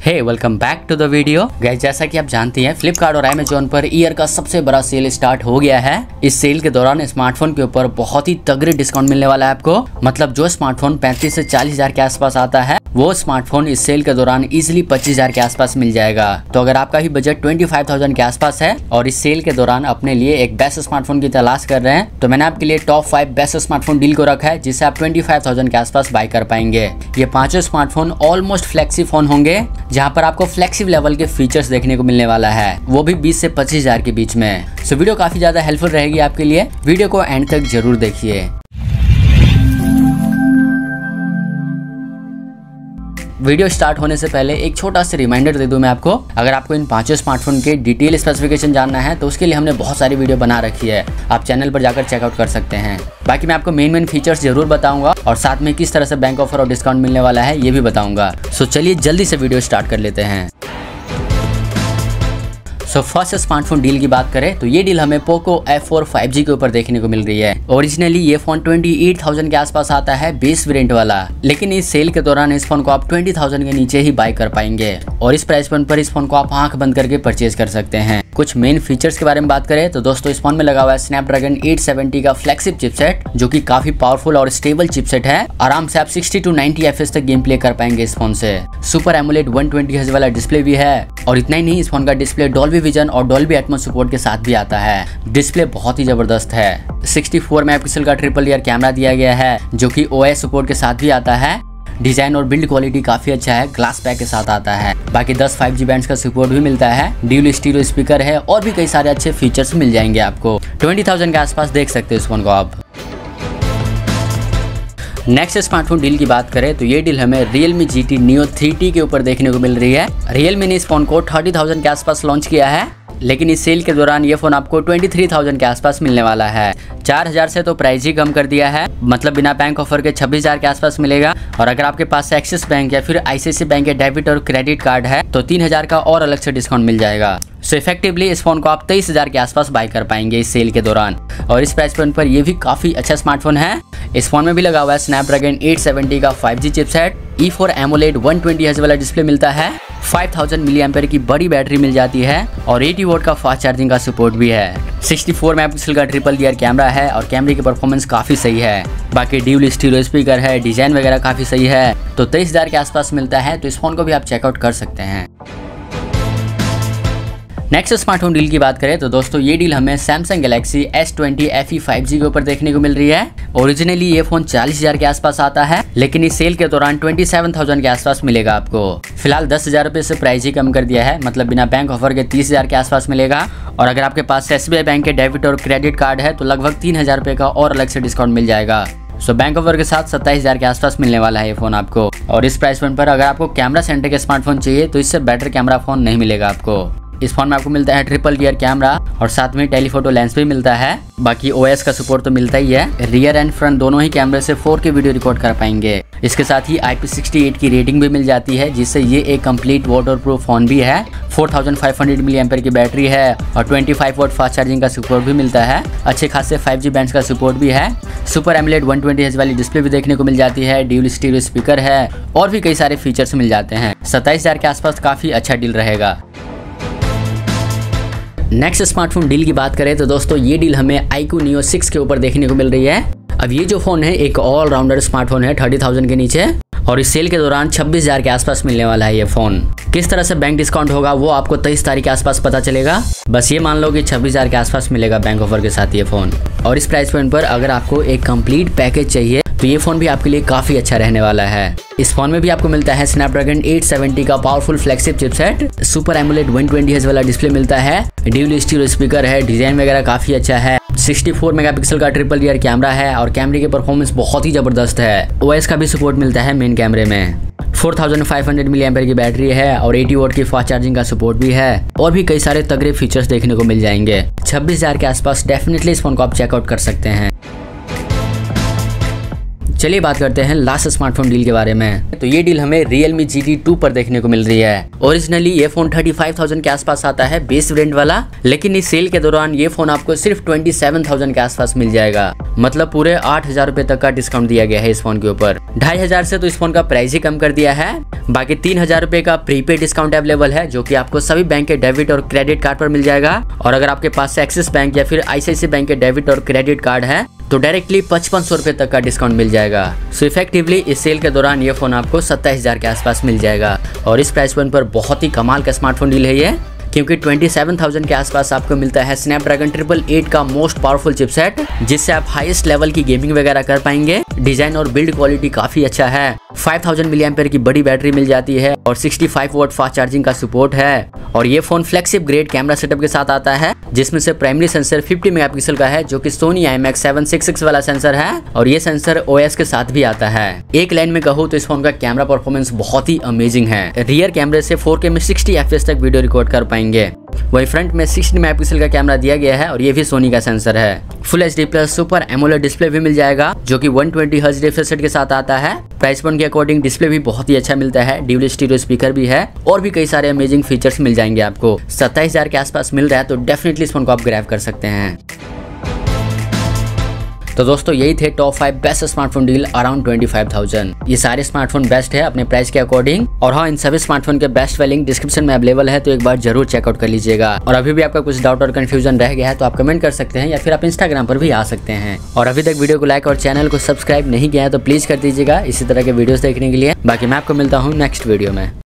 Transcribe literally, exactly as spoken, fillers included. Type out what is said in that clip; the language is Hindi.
Hey welcome back to the video guys. जैसा कि आप जानते हैं फ्लिपकार्ट और अमेज़न पर ईयर का सबसे बड़ा सेल स्टार्ट हो गया है। इस सेल के दौरान स्मार्टफोन के ऊपर बहुत ही तगड़े डिस्काउंट मिलने वाला है आपको। मतलब जो स्मार्टफोन पैंतीस से चालीस हजार के आसपास आता है वो स्मार्टफोन इस सेल के दौरान इजिली पच्चीस हजार के आसपास मिल जाएगा। तो अगर आपका भी बजट पच्चीस हज़ार के आसपास है और इस सेल के दौरान अपने लिए एक बेस्ट स्मार्टफोन की तलाश कर रहे हैं तो मैंने आपके लिए top five best smartphone deal को रखा है जिससे आप पच्चीस हज़ार के आसपास बाय कर पाएंगे। ये पांचों स्मार्टफोन ऑलमोस्ट फ्लेक्सी फोन होंगे जहां पर आपको फ्लेक्सिबल लेवल के फीचर्स देखने को मिलने वाला है, वो भी बीस से पच्चीस हजार के बीच में। सो वीडियो काफी ज्यादा हेल्पफुल रहेगी आपके लिए, वीडियो को एंड तक जरूर देखिए। वीडियो स्टार्ट होने से पहले एक छोटा सा रिमाइंडर दे दूं मैं आपको, अगर आपको इन पांचों स्मार्टफोन के डिटेल स्पेसिफिकेशन जानना है तो उसके लिए हमने बहुत सारी वीडियो बना रखी है, आप चैनल पर जाकर चेकआउट कर सकते हैं। बाकी मैं आपको मेन मेन फीचर्स जरूर बताऊंगा और साथ में किस तरह से बैंक ऑफर और डिस्काउंट मिलने वाला है ये भी बताऊंगा। सो चलिए जल्दी से वीडियो स्टार्ट कर लेते हैं। सो फर्स्ट स्मार्टफोन डील की बात करें तो ये डील हमें Poco F four five G के ऊपर देखने को मिल रही है। ओरिजिनली ये फोन अट्ठाईस हज़ार के आसपास आता है बेस वेरिएंट वाला, लेकिन इस सेल के दौरान इस फोन को आप बीस हज़ार के नीचे ही बाय कर पाएंगे और इस प्राइस पॉइंट पर इस फोन को आप आंख बंद करके परचेज कर सकते हैं। कुछ मेन फीचर्स के बारे में बात करें तो दोस्तों इस फोन में लगा हुआ है स्नैपड्रैगन एट सेवेंटी का फ्लैगशिप चिपसेट जो कि काफी पावरफुल और स्टेबल चिपसेट है। आराम से आप साठ टू नब्बे एफपीएस तक गेम प्ले कर पाएंगे इस फोन से। Super AMOLED one twenty hertz वाला डिस्प्ले भी है और इतना ही नहीं, इस फोन का डिस्प्ले डॉल्बी विजन और डॉल्बी एटमॉस सपोर्ट के साथ भी आता है। डिस्प्ले बहुत ही जबरदस्त है। चौंसठ मेगापिक्सल का ट्रिपल लेयर कैमरा दिया गया है जो कि ओएस सपोर्ट के साथ भी आता है। डिजाइन और बिल्ड क्वालिटी काफी अच्छा है, ग्लास पैक के साथ आता है। बाकी दस फाइव जी बैंड्स का सपोर्ट भी मिलता है, ड्यूल स्टीरियो स्पीकर है और भी कई सारे अच्छे फीचर्स मिल जाएंगे आपको। बीस हज़ार के आसपास देख सकते हो इस फोन को आप। नेक्स्ट स्मार्टफोन डील की बात करें तो ये डील हमें Realme G T Neo three T के ऊपर देखने को मिल रही है। Realme ने इस फोन को तीस हज़ार के आसपास लॉन्च किया है, लेकिन इस सेल के दौरान ये फोन आपको तेईस हज़ार के आसपास मिलने वाला है। चार हज़ार से तो प्राइस ही कम कर दिया है, मतलब बिना बैंक ऑफर के छब्बीस हज़ार के आसपास मिलेगा। और अगर आपके पास एक्सिस बैंक या फिर आईसीआईसीआई बैंक के डेबिट और क्रेडिट कार्ड है तो तीन हज़ार का और अलग से डिस्काउंट मिल जाएगा। सो इफेक्टिवली इस फोन को आप तेईस हज़ार के आसपास बाय कर पाएंगे इस सेल के दौरान। और इस प्राइस पॉइंट पर ये भी काफी अच्छा स्मार्टफोन है। इस फोन में भी लगा हुआ है स्नैपड्रैगन एट सेवेंटी का five G chipset, E four AMOLED one twenty hertz वाला डिस्प्ले मिलता है, पाँच हज़ार मिली एम्पेयर की बड़ी बैटरी मिल जाती है और अस्सी वोल्ट का फास्ट चार्जिंग का सपोर्ट भी है। चौंसठ मेगापिक्सल का ट्रिपल लेयर कैमरा है और कैमरे की परफॉर्मेंस काफी सही है। बाकी ड्यूल स्टीरियो स्पीकर है, डिजाइन वगैरह काफी सही है। तो तेईस हज़ार के आसपास मिलता है, तो इस फोन को भी आप चेकआउट कर सकते हैं। नेक्स्ट स्मार्टफोन डील की बात करें तो दोस्तों ये डील हमें Samsung Galaxy S twenty F E five G के ऊपर देखने को मिल रही है। ओरिजिनली ये फोन चालीस हज़ार के आसपास आता है, लेकिन इस सेल के दौरान सत्ताईस हज़ार के आसपास मिलेगा आपको। फिलहाल दस हज़ार रुपए से प्राइस ही कम कर दिया है, मतलब बिना बैंक ऑफर के तीस हज़ार के आसपास मिलेगा। और अगर आपके पास एसबीआई बैंक के डेबिट और क्रेडिट कार्ड है तो लगभग तीन हज़ार रुपए का और अलग से डिस्काउंट मिल जाएगा। सो बैंक ऑफर के साथ सत्ताईस हज़ार के आसपास मिलने वाला है ये फोन आपको। और इस प्राइस पॉइंट पर अगर आपको कैमरा सेंटर के स्मार्टफोन चाहिए तो इससे बेटर कैमरा फोन नहीं मिलेगा आपको। इस फोन में आपको मिलता है ट्रिपल रियर कैमरा और साथ में टेलीफोटो लेंस भी मिलता है। बाकी ओएस का सपोर्ट तो मिलता ही है। रियर एंड फ्रंट दोनों ही कैमरे से फोर के वीडियो रिकॉर्ड कर पाएंगे। इसके साथ ही आई पी सिक्सटी एट की रेटिंग भी मिल जाती है, जिससे ये एक कंप्लीट वाटरप्रूफ फोन भी है। Four thousand five hundred milliampere की बैटरी है और पच्चीस वोल्ट फास्ट चार्जिंग का सपोर्ट भी मिलता है। अच्छे खासे फाइव जी बैंड्स का सपोर्ट भी है। Super AMOLED one twenty hertz वाली डिस्प्ले भी देखने को मिल जाती है। ड्यूल स्टीरियो स्पीकर है और भी कई सारे फीचर्स मिल जाते हैं। सत्ताईस हज़ार के आसपास काफी अच्छा डील रहेगा। नेक्स्ट स्मार्टफोन डील की बात करें तो दोस्तों ये डील हमें iQOO Neo सिक्स के ऊपर देखने को मिल रही है। अब ये जो फोन है एक ऑल राउंडर स्मार्टफोन है तीस हज़ार के नीचे और इस सेल के दौरान छब्बीस हज़ार के आसपास मिलने वाला है ये फोन। किस तरह से बैंक डिस्काउंट होगा वो आपको तेईस तारीख के आसपास पता चलेगा। बस ये मान लो कि छब्बीस हज़ार के आसपास मिलेगा बैंक ऑफर के साथ ये फोन। और इस प्राइस पॉइंट पर अगर आपको एक कंप्लीट पैकेज चाहिए तो ये फोन भी आपके लिए काफी अच्छा रहने वाला है। इस फोन में भी आपको मिलता है स्नैपड्रैगन एट सेवेंटी का powerful flagship chipset, super AMOLED one twenty hertz वाला डिस्प्ले मिलता है, ड्यूल स्टीरियो स्पीकर है, डिजाइन वगैरह काफी अच्छा है। चौंसठ मेगापिक्सल का ट्रिपल रियर कैमरा है और कैमरे की परफॉर्मेंस बहुत ही जबरदस्त है। ओएस का भी सपोर्ट मिलता है मेन कैमरे में। Four thousand five hundred milliampere की बैटरी है और अस्सी वोल्ट की फास्ट चार्जिंग का सपोर्ट भी है और भी कई सारे तगड़े फीचर्स देखने को मिल जाएंगे। छब्बीस हज़ार के आसपास डेफिनेटली इस फोन को आप चेकआउट कर सकते हैं। चलिए बात करते हैं लास्ट स्मार्टफोन डील के बारे में। तो ये डील हमें Realme जी टी टू पर देखने को मिल रही है। ओरिजिनली ये फोन पैंतीस हज़ार के आसपास आता है बेस वेरिएंट वाला, लेकिन इस सेल के दौरान ये फोन आपको सिर्फ सत्ताईस हज़ार के आसपास मिल जाएगा। मतलब पूरे आठ हजार रुपए तक का डिस्काउंट दिया गया है इस फोन के ऊपर। ढाई हजार से तो इस फोन का प्राइस ही कम कर दिया है। बाकी तीन हजार रुपए का प्रीपेड डिस्काउंट अवेलेबल है, जो कि आपको सभी बैंक के डेबिट और क्रेडिट कार्ड पर मिल जाएगा। और अगर आपके पास से एक्सिस बैंक या फिर आईसीआईसीआई बैंक के डेबिट और क्रेडिट कार्ड है तो डायरेक्टली पचपन सौ रुपए तक का डिस्काउंट मिल जाएगा। सो इफेक्टिवली इस सेल के दौरान ये फोन आपको सत्ताईस हजार के आसपास मिल जाएगा। और इस प्राइस पॉइंट पर बहुत ही कमाल का स्मार्टफोन डील है ये, क्योंकि सत्ताईस हज़ार के आसपास आपको मिलता है स्नैपड्रैगन ट्रिपल एट का मोस्ट पावरफुल चिपसेट, जिससे आप हाईएस्ट लेवल की गेमिंग वगैरह कर पाएंगे। डिजाइन और बिल्ड क्वालिटी काफी अच्छा है। पाँच हज़ार मिली एम्पेयर की बड़ी बैटरी मिल जाती है और पैंसठ वोल्ट फास्ट चार्जिंग का सपोर्ट है। और ये phone flagship grade camera setup के साथ आता है, जिसमें से प्राइमरी सेंसर पचास मेगापिक्सल का है, जो कि Sony I M X seven six six वाला सेंसर है। और ये सेंसर ओएस के साथ भी आता है। एक लाइन में कहूँ तो इस फोन का कैमरा परफॉर्मेंस बहुत ही अमेजिंग है। रियर कैमरे से फोर के में साठ एफपीएस तक वीडियो रिकॉर्ड कर पाएंगे। वही फ्रंट में साठ मेगापिक्सल का कैमरा दिया गया है और ये भी सोनी का सेंसर है। Full HD plus super AMOLED display भी मिल जाएगा, जो कि एक सौ बीस हर्ट्ज रिफ्रेश रेट के साथ आता है। प्राइस पॉइंट के अकॉर्डिंग डिस्प्ले भी बहुत ही अच्छा मिलता है। ड्यूल स्टीरियो स्पीकर भी है और भी कई सारे अमेजिंग फीचर्स मिल जाएंगे आपको। सत्ताईस हजार के आसपास मिल रहा है तो डेफिनेटली इस फोन को आप ग्रैब कर सकते हैं। तो दोस्तों यही थे top five best smartphone deal around पच्चीस हज़ार। ये सारे स्मार्टफोन बेस्ट है अपने प्राइस के अकॉर्डिंग। और हाँ, इन सभी स्मार्टफोन के बेस्ट लिंक डिस्क्रिप्शन में अवेलेबल है, तो एक बार जरूर चेकआउट कर लीजिएगा। और अभी भी आपका कुछ डाउट और कंफ्यूजन रह गया है तो आप कमेंट कर सकते हैं या फिर आप इंस्टाग्राम पर भी आ सकते हैं। और अभी तक वीडियो को लाइक और चैनल को सब्सक्राइब नहीं किया है तो प्लीज कर दीजिएगा इसी तरह के वीडियोस देखने के लिए। बाकी मैं आपको मिलता हूँ नेक्स्ट वीडियो में।